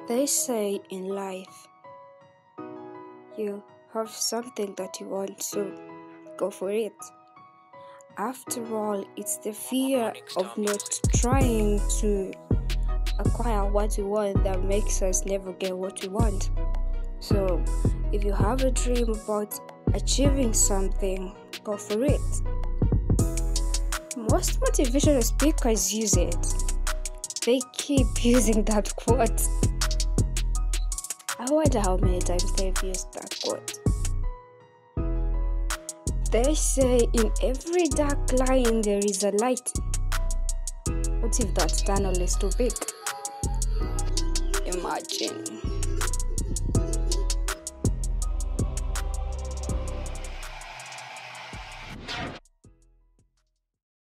They say in life, you have something that you want to go for it. After all, it's the fear of not trying to acquire what we want that makes us never get what we want. So, if you have a dream about achieving something, go for it. Most motivational speakers use it. They keep using that quote. I wonder how many times they've used that quote. They say in every dark line there is a light. What if that tunnel is too big? Imagine.